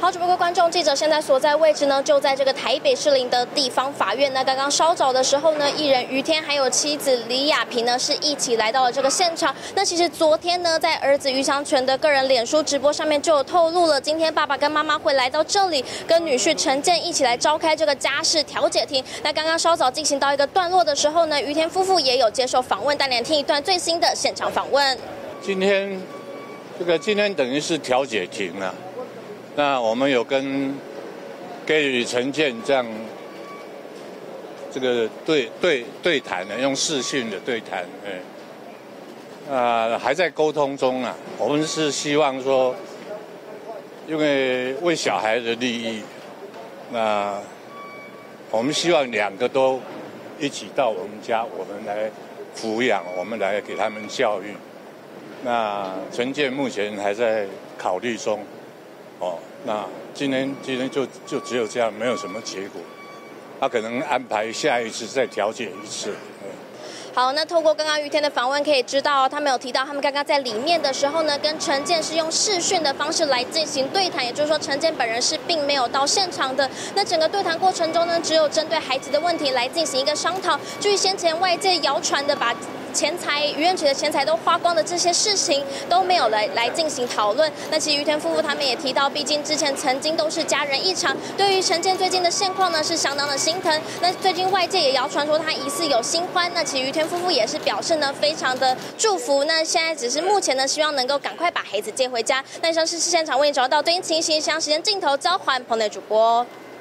好，主播各位观众，记者现在所在位置呢，就在这个台北市林的地方法院。那刚刚稍早的时候呢，艺人于天还有妻子李雅萍呢，是一起来到了这个现场。那其实昨天呢，在儿子于祥全的个人脸书直播上面就有透露了，今天爸爸跟妈妈会来到这里，跟女婿陈建一起来召开这个家事调解庭。那刚刚稍早进行到一个段落的时候呢，于天夫妇也有接受访问，带您听一段最新的现场访问。 今天等于是调解庭了。那我们有给予陈建这样这个对谈的，用视讯的对谈，还在沟通中啊。我们是希望说，因为小孩的利益，那我们希望两个都一起到我们家，我们来抚养，我们来给他们教育。那陈建目前还在考虑中。那今天就只有这样，没有什么结果。他可能安排下一次再调解一次。 好，那透过刚刚于天的访问可以知道，他们有提到他们刚刚在里面的时候呢，跟陈建是用视讯的方式来进行对谈，也就是说陈建本人是并没有到现场的。那整个对谈过程中呢，只有针对孩子的问题来进行一个商讨。至于先前外界谣传的把钱财、于愿取的钱财都花光的这些事情都没有来进行讨论。那其实于天夫妇他们也提到，毕竟之前曾经都是家人一场，对于陈建最近的现况呢是相当的心疼。那最近外界也谣传说他疑似有新欢，那其实于天夫妇也是表示呢非常的祝福。那现在只是目前呢希望能够赶快把孩子接回家。那以上是现场为你找到最新情形，时间镜头交还棚内主播。